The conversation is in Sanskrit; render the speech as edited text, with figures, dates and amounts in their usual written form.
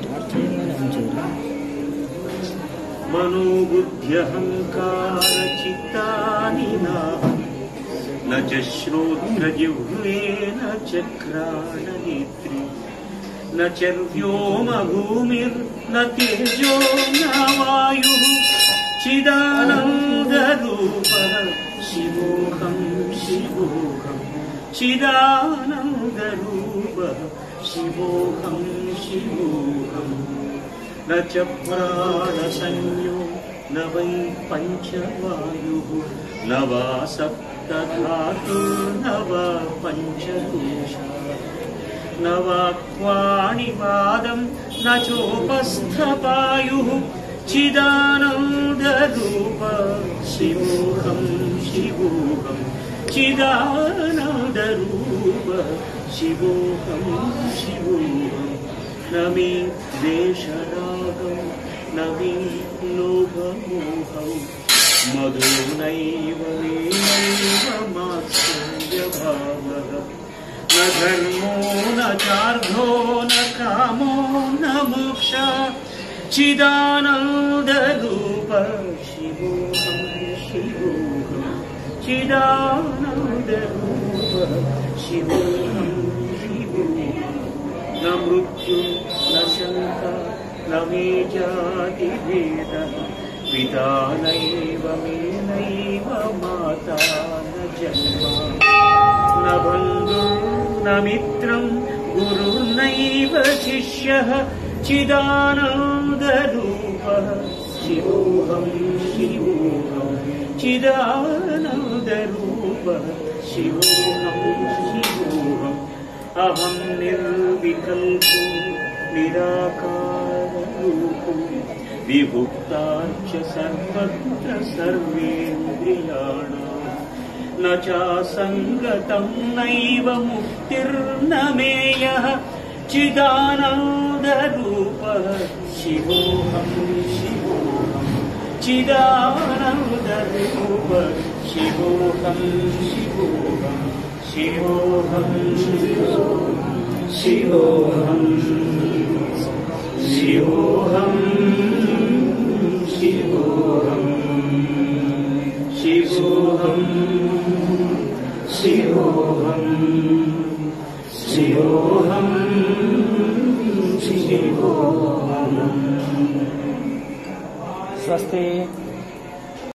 मनोबुद्ध्यहंकार चित्तानि न च श्रोत्रजिह्वे न च घ्राणनेत्रे न च व्योम भूमिर्न तेजो न वायुः चिदानन्दरूपः शिवोऽहं शिवोऽहं चिदानन्दरूपः शिवोऽहं शिवोऽहं न च प्राणसंयो न वै पञ्चवायुः न वा सप्तधातुर्न वा पञ्चकोशाः न वा क्वाणिपादं न चोपस्थपायुः चिदानन्दरूपः शिवोऽहं शिवोऽहं चिदानन्दरूपः शिवोऽहं शिवोऽहं न मे द्वेषरागं न मे लोभमोहौ मदो नैव मेनैव मात्सर्यभावः न धर्मो न चार्धो न कामो न मोक्षः चिदानन्दरूपः शिवोऽहं शिवोऽहं चिदानन्दरूपः शिवोऽहं शिवोऽहं न मृत्यु न शङ्का न मे जातिभेदः पिता नैव मे नैव माता न जन्म न बन्धुर्न मित्रं गुरुर्नैव शिष्यः चिदानन्दरूपः शिवोऽहं शिवोऽहं चिदानन्दरूपः शिवोऽहं शिवोऽहम् अहं निर्विकल्पो निराकाररूपो विभुक्ताच्च सर्वत्र सर्वेन्द्रियाणां न चासङ्गतं नैव मुक्तिर्न मेयः चिदानन्दरूपः शिवोऽहं शिवोऽहं चिदानन्दरूपः शिवोऽहं शिवोऽहं शिवोऽहं शिवोऽहं शिवोऽहं शिवोऽहं शिवोऽहं शिवोऽहं शिवोऽहं शिवोऽहं। स्वस्ति।